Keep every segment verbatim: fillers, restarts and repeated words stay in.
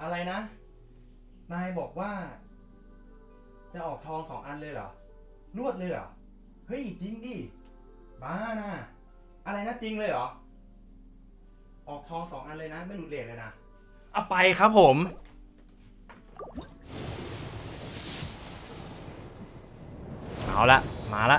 อะไรนะนายบอกว่าจะออกทองสองอันเลยเหรอรวดเลยเหรอเฮ้ยจริงดิบ้านะอะไรนะจริงเลยเหรอออกทองสองอันเลยนะไม่หลุดเลทเลยนะเอาไปครับผมเอาละมาละ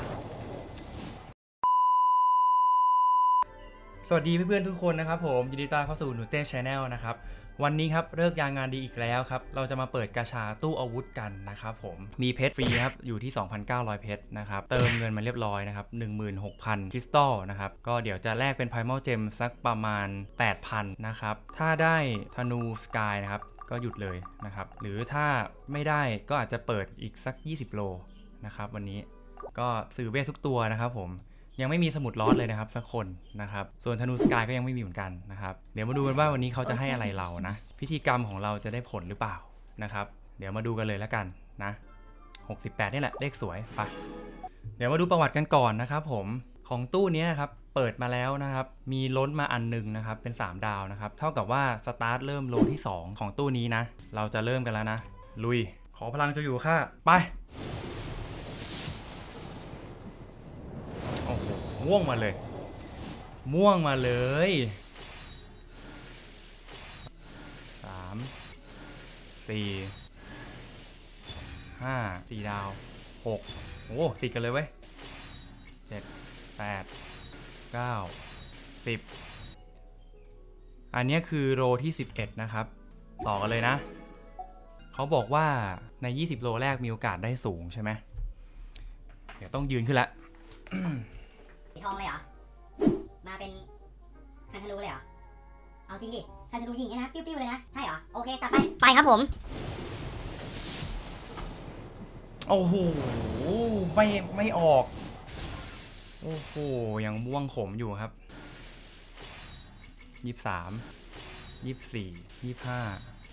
สวัสดีเพื่อนๆทุกคนนะครับผมยินดีต้อนรับเข้าสู่หนูเต้ Channel นะครับวันนี้ครับเลิกยางงานดีอีกแล้วครับเราจะมาเปิดกาชาตู้อาวุธกันนะครับผมมีเพชรฟรีครับอยู่ที่ สองพันเก้าร้อย เพชรนะครับเติมเงินมาเรียบร้อยนะครับ หนึ่งหมื่นหกพัน คริสตัลนะครับก็เดี๋ยวจะแลกเป็น Primal Gem สักประมาณ แปดพัน นะครับถ้าได้ธนูสกายนะครับก็หยุดเลยนะครับหรือถ้าไม่ได้ก็อาจจะเปิดอีกสักยี่สิบโลนะครับวันนี้ก็ซื้อเวททุกตัวนะครับผมยังไม่มีสมุดลอสเลยนะครับสักคนนะครับส่วนธนูสกายก็ยังไม่มีเหมือนกันนะครับเดี๋ยวมาดูกันว่าวันนี้เขาจะให้อะไรเรานะพิธีกรรมของเราจะได้ผลหรือเปล่านะครับเดี๋ยวมาดูกันเลยแล้วกันนะหกสิบแปดนี่แหละเลขสวยไปเดี๋ยวมาดูประวัติกันก่อนนะครับผมของตู้นี้ครับเปิดมาแล้วนะครับมีล้นมาอันนึงนะครับเป็นสามดาวนะครับเท่ากับว่าสตาร์ทเริ่มโลที่สองของตู้นี้นะเราจะเริ่มกันแล้วนะลุยขอพลังจะอยู่ค่ะไปม่วงมาเลยม่วงมาเลยสามสี่ห้าสี่ดาวหกโอ้ติดกันเลยเว้ยเจ็ดแปดเก้าสิบอันนี้คือโลที่สิบเอ็ดนะครับต่อกันเลยนะเขาบอกว่าในยี่สิบโลแรกมีโอกาสได้สูงใช่ไหมเดี๋ยวต้องยืนขึ้นละสีทองเลยเหรอมาเป็นคันธนูเลยเหรอเอาจริงดิคันธนูยิงนะปิ้วๆเลยนะใช่เหรอโอเคตัดไปไปครับผมโอ้โหไม่ไม่ออกโอ้โหยังม่วงขมอยู่ครับยี่สิบสามยี่สิบสี่ยี่สิบห้า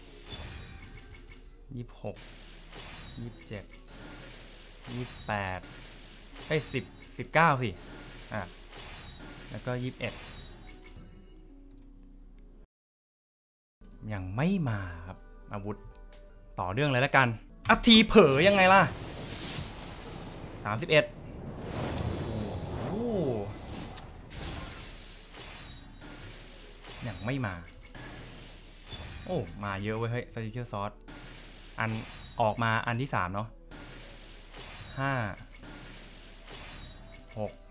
ยี่สิบหกยี่สิบเจ็ดยี่สิบแปดไอ้สิบสิบเก้าสิอ่ะแล้วก็ยี่สิบเอ็ดยังไม่มาครับอาวุธต่อเรื่องเลยแล้วกันอาทีเผลอยังไงล่ะสามสิบเอ็ดโอ้ยังไม่มาโอ้มาเยอะเว้ยเฮ้ยสติเกอร์ซอสอันออกมาอันที่สามเนาะห้าหก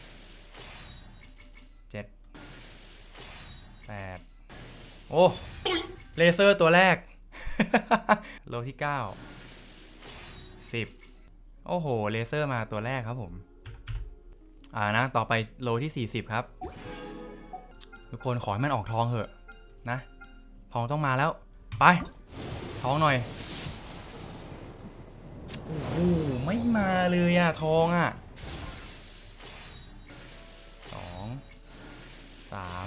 เจ็ดแปดโอ้เลเซอร์ตัวแรก โลที่เก้าสิบโอ้โหเลเซอร์มาตัวแรกครับผมอ่านะต่อไปโลที่สี่สิบครับทุกคนขอให้มันออกทองเถอะนะทองต้องมาแล้วไปทองหน่อยโอ้โหไม่มาเลยอะทองอะสองสาม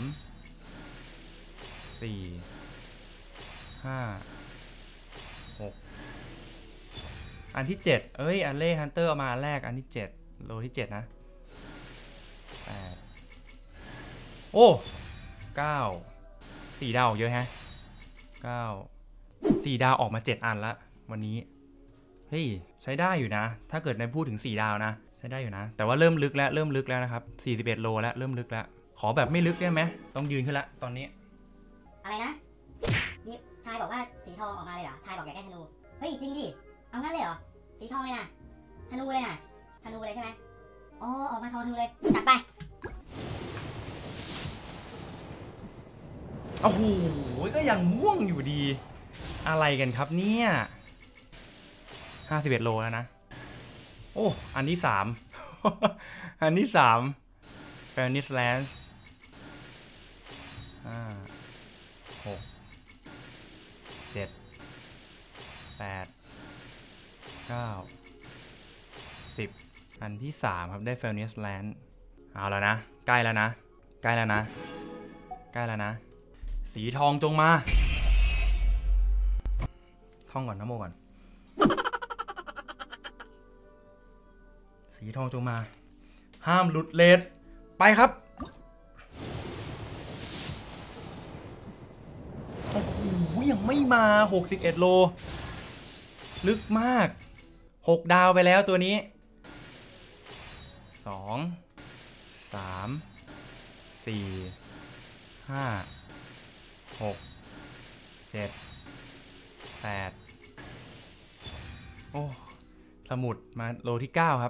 สี่ห้าหกอันที่เจ็ดเอ้ยอันเล่ฮันเตอร์เอามาอันแรกอันที่เจ็ดโลที่เจ็ดนะแปดโอ้เก้าสี่ดาวเยอะแฮะเก้าสี่ดาวออกมาเจ็ดอันละวันนี้เฮ้ยใช้ได้อยู่นะถ้าเกิดในพูดถึงสี่ดาวนะใช้ได้อยู่นะแต่ว่าเริ่มลึกแล้วเริ่มลึกแล้วนะครับสี่สิบเอ็ดโลแล้วเริ่มลึกแล้วขอแบบไม่ลึกได้ไหมต้องยืนขึ้นละตอนนี้อะไรนะนี่ชายบอกว่าสีทองออกมาเลยเหรอชายบอกอยากได้ธนูเฮ้ยจริงดิเอางั้นเลยเหรอสีทองเลยนะธนูเลยนะธนูเลยใช่ไหมอ๋อออกมาทองธนูเลยตัดไปโอ้โหก็ยังม่วงอยู่ดีอะไรกันครับเนี่ยห้าสิบเอ็ดโลแล้วนะโอ้อันที่สาม อันที่สามแฟนิสแลนด์ห้าหกเจ็ดแปดเก้าสิบอันที่สามครับได้เฟลนิสแลนด์เอาแล้วนะใกล้แล้วนะใกล้แล้วนะใกล้แล้วนะสีทองจงมาท่องก่อนนะโมก่อนสีทองจงมาห้ามหลุดเลทไปครับโอ้โหยังไม่มาหกสิบเอ็ดโลลึกมากหกดาวไปแล้วตัวนี้สองสามสี่ห้าหกเจ็ดแปดโอ้สมุดมาโลที่เก้าครับ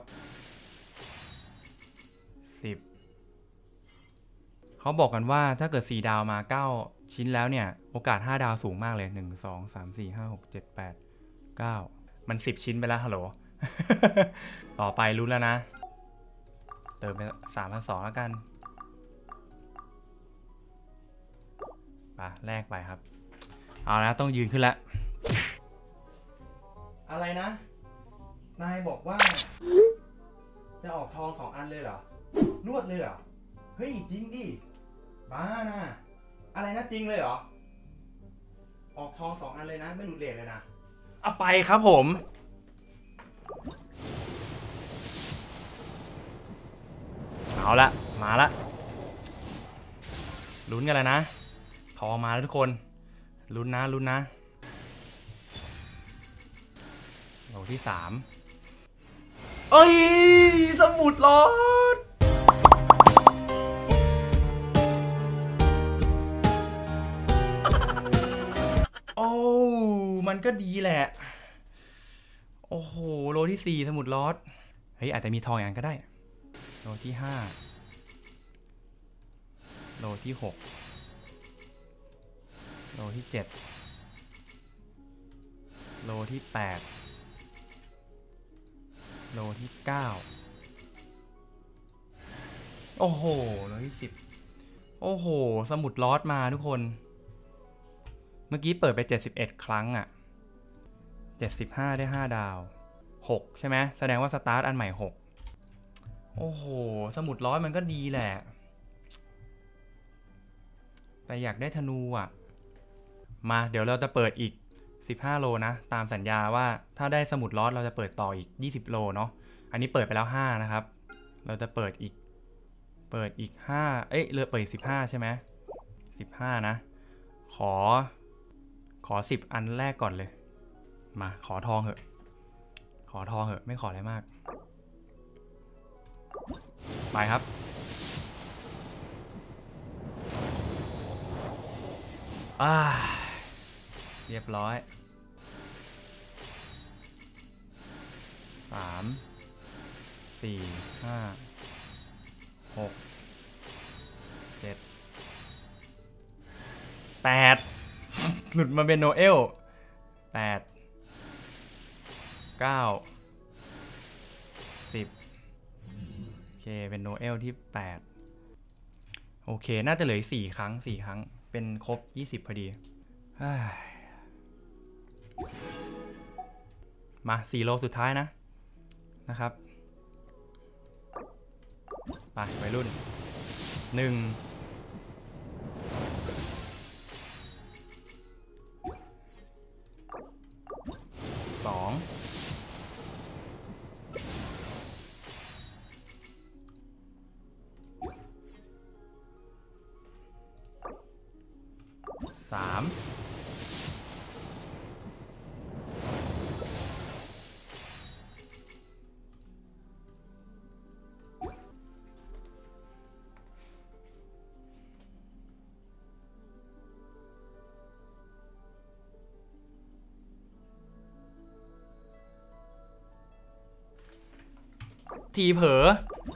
สิบเขาบอกกันว่าถ้าเกิดสี่ดาวมาเก้าชิ้นแล้วเนี่ยโอกาสห้าดาวสูงมากเลยหนึ่ง สอง สาม สี่ ห้า หก เจ็ด แปด เก้ามันสิบชิ้นไปแล้วฮัลโหล ต่อไปรู้แล้วนะเติมไป สามพันสองร้อย แล้วกันไปแลกไปครับเอานะต้องยืนขึ้นแล้วอะไรนะนายบอกว่าจะออกทองสองอันเลยเหรอรวดเลยเหรอเฮ้ยจริงดิบ้านะอะไรนะจริงเลยเหรอออกทองสองอันเลยนะไม่หลุดเลทเลยนะเอาไปครับผมเอาละมาละลุ้นกันเลยนะทองมาแล้วทุกคนลุ้นนะลุ้นนะโลที่สามเอ้ยสมุดลอดโอ้มันก็ดีแหละโอ้โหโลที่สี่สมุดลอดเฮ้ยอาจจะมีทองอย่างนั้นก็ได้โลที่ห้าโลที่หกโลที่เจ็ดโลที่แปดโลที่เก้าโอ้โหโลที่สิบโอ้โหสมุดลอดมาทุกคนเมื่อกี้เปิดไปเจ็ดสิบเอ็ดครั้งอ่ะเจ็ดสิบห้าได้ห้าดาวหกใช่ไหมแสดงว่าสตาร์ทอันใหม่หกโอ้โหสมุดลอดมันก็ดีแหละแต่อยากได้ธนูอ่ะมาเดี๋ยวเราจะเปิดอีกสิบห้าโลนะตามสัญญาว่าถ้าได้สมุดลอดเราจะเปิดต่ออีกยี่สิบโลเนาะอันนี้เปิดไปแล้วห้านะครับเราจะเปิดอีกเปิดอีกห้าเอ้ยเลือกเปิดสิบห้าใช่ไหมสิบห้านะขอขอสิบอันแรกก่อนเลยมาขอทองเหอะขอทองเหอะไม่ขออะไรมากไปครับอ่าเรียบร้อยสามสี่ห้าหกเจ็ดแปดหลุดมาเป็นโนเอลแปดเก้าสิบโอเคเป็นโนเอลที่แปดโอเคน่าจะเหลือสี่ครั้งสี่ครั้งเป็นครบยี่สิบพอดีมาสี่โลสุดท้ายนะนะครับไปวัยรุ่นหนึ่งสองสามทีเผลอ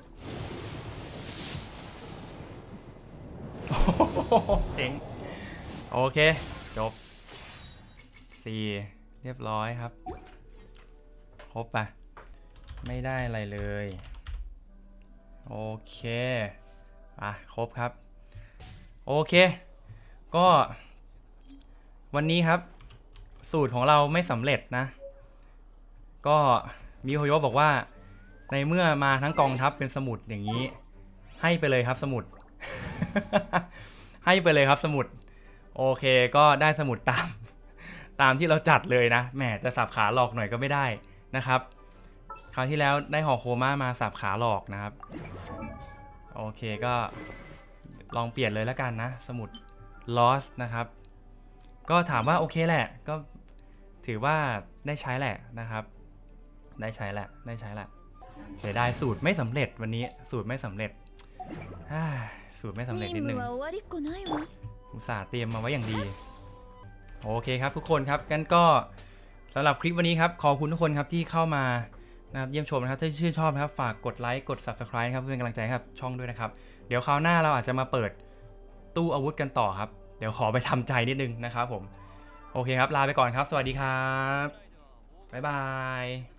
เจ๋งโอเคจบสี่เรียบร้อยครับครบปะไม่ได้อะไรเลยโอเคอ่ะครบครับโอเคก็วันนี้ครับสูตรของเราไม่สำเร็จนะก็มีโฮโยบอกว่าในเมื่อมาทั้งกองทัพเป็นสมุดอย่างนี้ให้ไปเลยครับสมุด ให้ไปเลยครับสมุดโอเคก็ได้สมุดตามตามที่เราจัดเลยนะแหมจะสับขาหลอกหน่อยก็ไม่ได้นะครับคราวที่แล้วได้หอโคม่ามาสับขาหลอกนะครับโอเคก็ลองเปลี่ยนเลยแล้วกันนะสมุด lost นะครับก็ถามว่าโอเคแหละก็ถือว่าได้ใช้แหละนะครับได้ใช้แหละได้ใช้แหละเสียดายสูตรไม่สำเร็จวันนี้สูตรไม่สำเร็จสูตรไม่สำเร็จนิดนึงอุตส่าห์เตรียมมาไว้อย่างดีโอเคครับทุกคนครับงั้นก็สำหรับคลิปวันนี้ครับขอบคุณทุกคนครับที่เข้ามานะครับเยี่ยมชมนะครับถ้าชื่นชอบนะครับฝากกดไลค์กด ซับสไครบ์ ครับเพื่อเป็นกำลังใจครับช่องด้วยนะครับเดี๋ยวคราวหน้าเราอาจจะมาเปิดตู้อาวุธกันต่อครับเดี๋ยวขอไปทำใจนิดนึงนะครับผมโอเคครับลาไปก่อนครับสวัสดีครับบ๊ายบาย